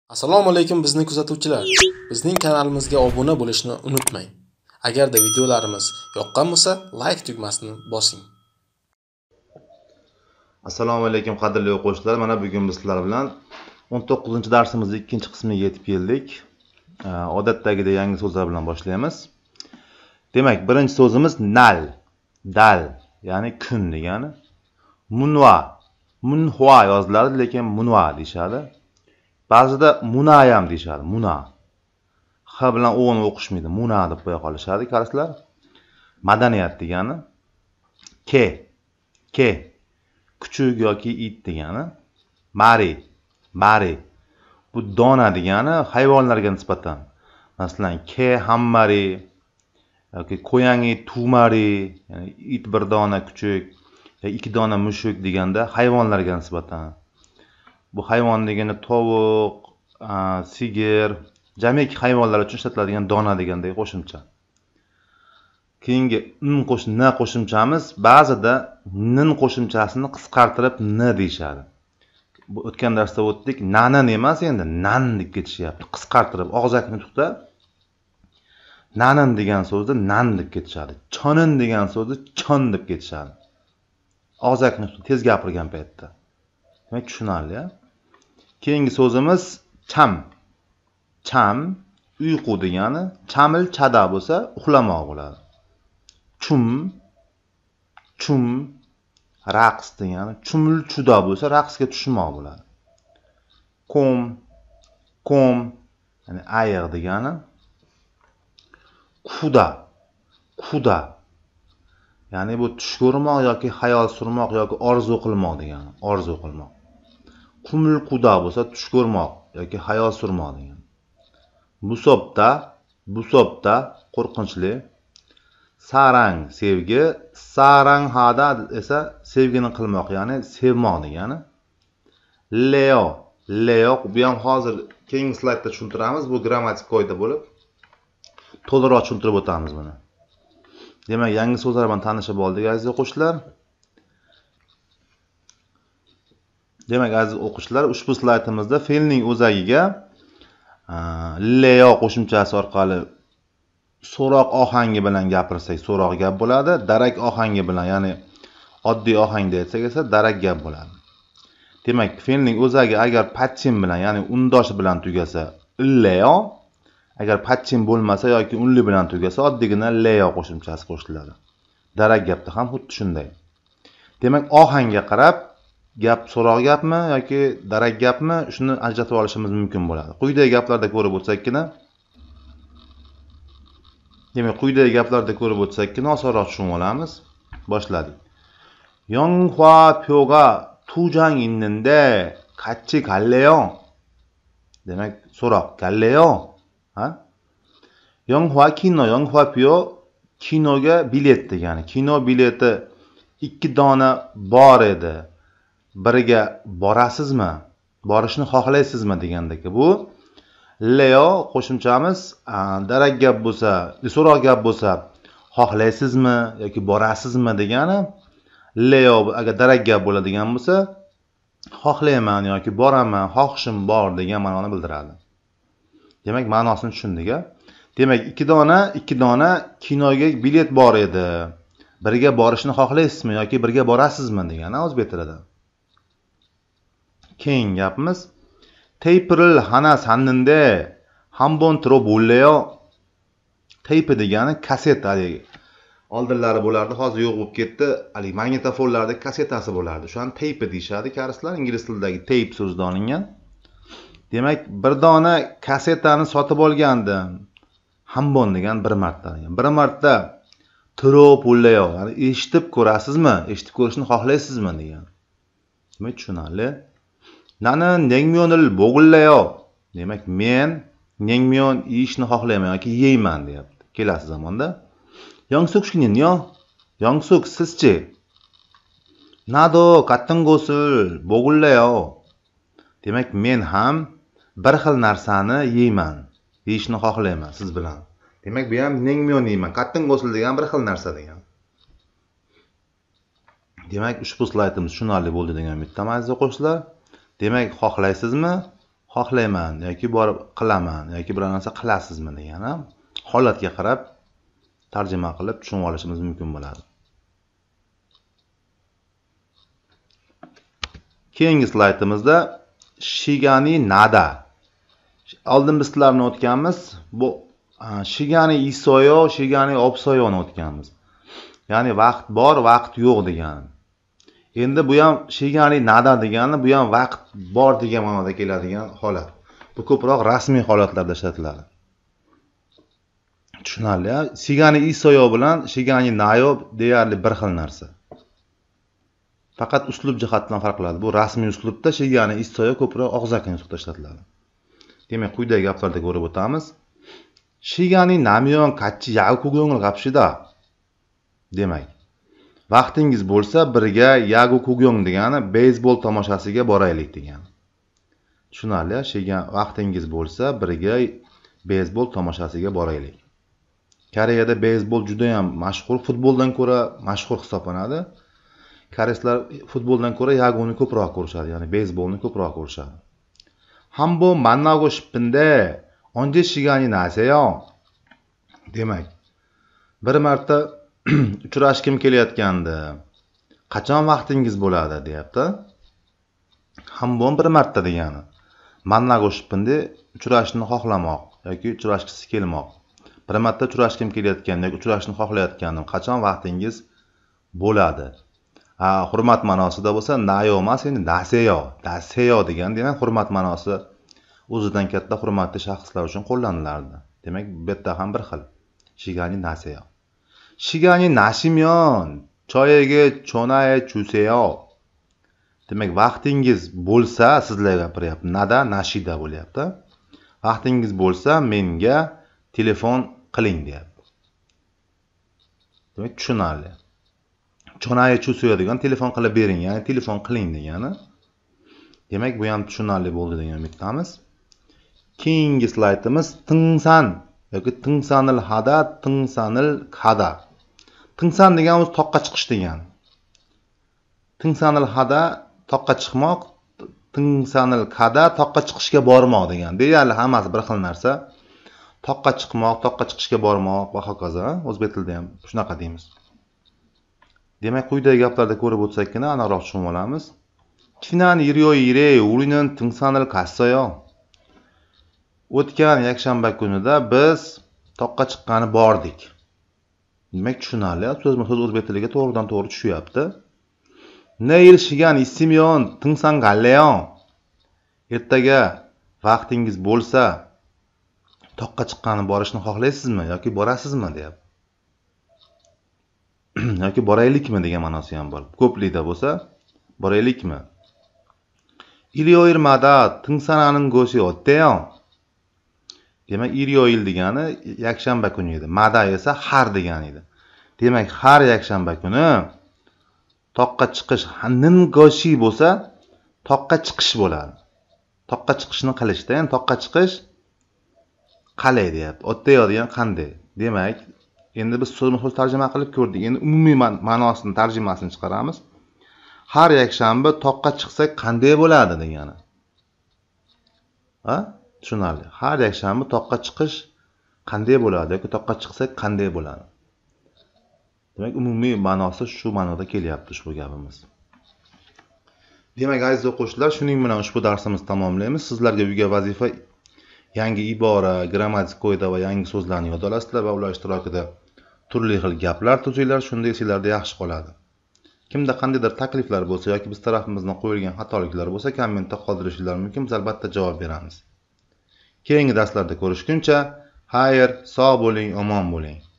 Assalomu alaykum bizni kuzatuvchilar. Bizning kanalimizga obuna bo'lishni unutmang. Agarda videolarimiz yoqqan bo'lsa, like tugmasini bosing. Assalomu alaykum qadrli o'quvchilar. Mana bugun biz sizlar bilan 19-darsimizning ikkinchi qismiga yetib keldik. Odatdagidek yangi so'zlar bilan boshlaymiz. Demak, birinchi so'zimiz nal, dal, ya'ni kun degani. Munva, munhua yoziladi, lekin munva deyshadi. Ba'zida munayam deyshadi, muna. H bilan o'ni o'qishmaydi, muna deb qo'ya qolishadi karslar. Madaniyat degani. Ke kuchuk yoki it degani. Mari bu dona degani hayvonlarga nisbatan. Masalan, ke hammari yoki qo'yangi tumari, ya'ni it bir dona kuchuk yoki ikki dona mushuk deganda hayvonlarga nisbatan. Bu hayvon degani tovuq, sigir, jamiki hayvonlar uchun ishlatiladigan dona degandek qo'shimcha. Keyingi na qo'shimchamiz ba'zida nin qo'shimchasini qisqartirib n deyshadi. Bu o'tgan darsda o'tdik. Nanin emas, endi nan deb ketishyapti. Qisqartirib og'zak nutqda nanin degan so'zni nan deb ketishadi. Chonin degan so'zni chon deb ketishadi. Og'zak nutqda tez gapirgan paytda. Demak, tushunarli. Keyingi so'zimiz cham uyqu degani. Chamil chada bo'lsa uxlamoq bo'ladi. Chum raqs degani. Chumul chuda bo'lsa raqsga tushmoq bo'ladi. Kom ya'ni ayiq degani. Kuda ya'ni bu tush ko'rmoq yoki xayol surmoq yoki orzu qilmoq degani. Orzu qilmoq. Qumul quda bo'lsa tush ko'rmoq yoki xayol surmoq degani. Busopda qo'rqinchli. Sarang sevgi, sarang hada esa sevgini qilmoq, ya'ni sevmoq degani. Leo bu ham hozir keyingi slaydda tushuntiramiz. Bu grammatik qoida bo'lib, to'liqroq tushuntirib o'tamiz buni. Demak, yangi so'zlar bilan tanishib oldik aziz o'quvchilar. Demak, aziz o'quvchilar, ushbu slaydimizda fe'lning o'zagiga leo qo'shimchasi orqali so'roq ohangi bilan gapirsak so'roq gap bo'ladi. Darak ohangi bilan, ya'ni oddiy ohangda aytsak esa darak gap bo'ladi. Demak, fe'lning o'zagi agar patchin bilan, ya'ni undosh bilan tugasa leo, agar patchin bo'lmasa yoki unli bilan tugasa oddiygina leo qo'shimchasi qo'shiladi. Darak gapda ham xuddi shunday. Demak, ohangga qarab gap so'roq gapmi yoki darak gapmi, shuni ajratib olishimiz mumkin bo'ladi. Quyidagi gaplarda ko'rib o'tsakkina osonroq tushunib olamiz. Boshladik. 영화표가 2장 있는데 같이 갈래요? Demak, so'roq galleyo? 영화표 kinoga bilet degani. Kino bileti 2 dona bor edi. Biriga borasizmi? Borishni xohlaysizmi degandagi bu leo qo'shimchamiz darak gap bo'lsa, so'roq gap bo'lsa xohlaysizmi yoki borasizmi degani. Leo agar darak gap bo'ladigan bo'lsa xohlayman yoki boraman, xohishim bor degan ma'noni bildiradi. Demak, ma'nosini tushundik. Demak, 2 dona kinoga bilet bor edi. Birga borishni xohlaysizmi yoki birga borasizmi degani o'zbek tilida. Keyingi gapimiz 테이프를 하나 샀는데 한번 들어볼래요? Teypi degani kaset, haligi oldinlari bo'lardi, hozir yo'q bo'lib ketdi. Haligi magnitofonlarda kasetasi bo'lardi. Shu ham teypi deyshadi karslar, ingliz tilidagi tape so'zidan olingan. Demak, bir dona kasetani sotib olgandim. Hambon degan bir marta. Bir marta 들어볼래요, ya'ni eshitib ko'rasizmi, eshitib ko'rishni xohlaysizmi degan. Demak, tushunarli. 나는 냉면을 먹을래요. Demak, men 냉면 yeyishni xohlayman yoki yeyman deyapti. Kelasi zamonda. 영숙씨는요? 영숙 sizchi? 나도 같은 것을 먹을래요. Demak, men ham bir xil narsani yeyman, yeyishni xohlayman siz bilan. Demak, bu ham 냉면 yeyman. 같은 것을 degan bir xil narsa degan. Demak, ushbu slaydimiz tushunarli bo'ldi degan umiddaman aziz o'quvchilar. Demak, xohlaysizmi? xohlayman yoki borib qilaman yoki biror narsa qilasizmi degani holatga qarab tarjima qilib tushunib olishimiz mumkin bo'ladi. Keyingi slaydimizda shigani nada. Oldin biz sizlarni o'tganmiz. Bu shigani isoyo, shigani opsoyoni o'tganmiz. Ya'ni vaqt bor, vaqt yo'q degani. Endi bu ham shigani nada degani, bu ham vaqt bor degan ma'noda keladigan holat. Bu ko'proq rasmiy holatlarda ishlatiladi. Tushunarli? Shigani isoyo bilan shigani nayo deyarli bir xil narsa. Faqat uslub jihatdan farq qiladi. Bu rasmiy uslubda shigani isoyo ko'proq og'zaki nutqda ishlatiladi. Demak, quyidagi gaplarda ko'rib o'tamiz. Shigani namyon qachchi yagu kugongil qapshida. Demak, vaqtingiz bo'lsa birga yagu kugong degani beysbol tomoshasiga boraylik degani. Tushunarli? Vaqtingiz bo'lsa birga beysbol tomoshasiga boraylik. Koreyada beysbol juda ham mashhur, futboldan ko'ra mashhur hisoblanadi. Koreyslar futboldan ko'ra yaguni ko'proq ko'rishadi, ya'ni beysbolni ko'proq ko'rishadi. Hambo mannago shipinde onje shigani naseyo. Demak, bir marta uchrashkim kelayotgandi. Qachon vaqtingiz bo'ladi deyapti. Hambo bir marta degani. Mannago shipinde uchrashni xohlamoq yoki uchrashkisi kelmoq. Bir marta uchrashkim kelayotganda yoki uchrashni xohlayotgandim. Qachon vaqtingiz bo'ladi? Hurmat ma'nosida bo'lsa nayo emas, endi naseyo. Naseyo degan demak hurmat ma'nosi o'zidan katta hurmatli shaxslar uchun qo'llanilardi. Demak, bu yerda ham bir xil. Shigani naseyo. Shigani nashimyon, choyega chonaye chuseyo. Demak, vaqtingiz bo'lsa, sizlar gapiryapti. Nada nashida bo'lyapti. Vaqtingiz bo'lsa, menga telefon qiling deyapti. Demak, tushunarli. Chonaye chuseyo degan telefon qilib bering, ya'ni telefon qiling degani. Demak, bu ham tushunarli bo'ldi degan umidamiz. Keyingi slaydimiz tingsan yoki tingsanil hada, tingsanil kada. Tingsan deganimiz toqqa chiqish degani. Tingsanil hada toqqa chiqmoq, tingsanil kada toqqa chiqishga bormoq degani. Deyarli hammasi bir xil narsa. Toqqa chiqmoq, toqqa chiqishga bormoq va hokazo. O'zbek tilida ham shunaqa deymiz. Demak, quyidagi gaplarda ko'rib o'tsakkina aniqroq tushunib olamiz. Kinan yiryoyire ulining tingsanil kassayo. O'tgan yakshanba kunida biz toqqa chiqqani bordik. Demak, tushunarli. So'zma-so'z o'zbek tiliga to'g'ridan to'g'ri tushyapti. Neyil shigan issimyon tingsan galleyon. Ertaga vaqtingiz bo'lsa, toqqa chiqqani borishni xohlaysizmi yoki borasizmi deyapti. Yoki boraylikmi degan ma'nosi ham bor. Ko'plikda bo'lsa, boraylikmi? Ilyoirmada tingsana'ning go'shi otteyo. Demak, ilyoil degani yakshanba kuni edi. Mada esa har degani edi. Demak, har yakshanba kuni toqqa chiqish nin go'shi bo'lsa, toqqa chiqish bo'ladi. Toqqa chiqishni qilishda, ya'ni toqqa chiqish qalay deyapti. Otteyo degan qanday? Demak, endi biz so'zma-so'z tarjima qilib ko'rdik. Endi umumiy ma'nosini, tarjimasini chiqaramiz. Har yakshanba toqqa chiqsak qanday bo'ladi degani. Tushunarli. Har yakshanba toqqa chiqish qanday bo'ladi yoki toqqa chiqsak qanday bo'ladi? Demak, umumiy ma'nosi shu ma'noda kelyapti ushbu gapimiz. Demak, aziz o'quvchilar, shuning bilan ushbu darsimizni tamomlaymiz. Sizlarga uyga vazifa yangi ibora, grammatik qoida va yangi so'zlarni yod olasizlar va ular ishtirokida turli xil gaplar tuzinglar, shunday sizlarda yaxshi qoladi. Kimda qandaydir takliflar bo'lsa yoki biz tarafimizdan qo'yilgan xatoliklar bo'lsa, kommentda qoldirishingiz mumkin. Biz albatta javob beramiz. Keyingi darslarda ko'rishguncha, xayr, sog' bo'ling, omon bo'ling.